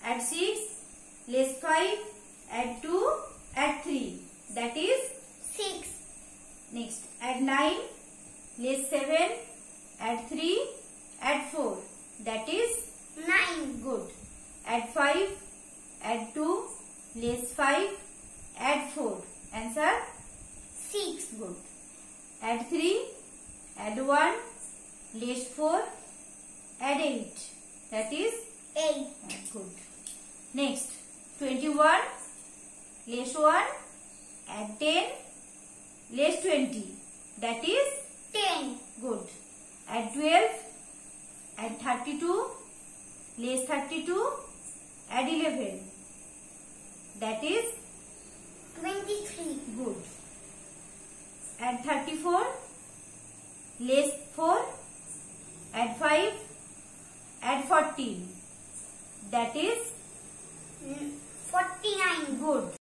add 6, less 5, add 2, add 3. That is 6. next. Add 9, less 7, add 3, add 4. That is 9. good. Add 5, add 2, less 5, add 4. Answer 6. good. Add 3, add 1, less 4, add 8. That is 8. good. Next, 21, less 1, add 10, less 20. That is 10. good. Add 12, add 32, less 32, add 11. That is 23. good. Add 34, less 4, add 5, add 14. That is 49. good.